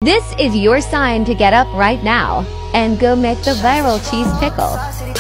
This is your sign to get up right now and go make the viral cheese pickle.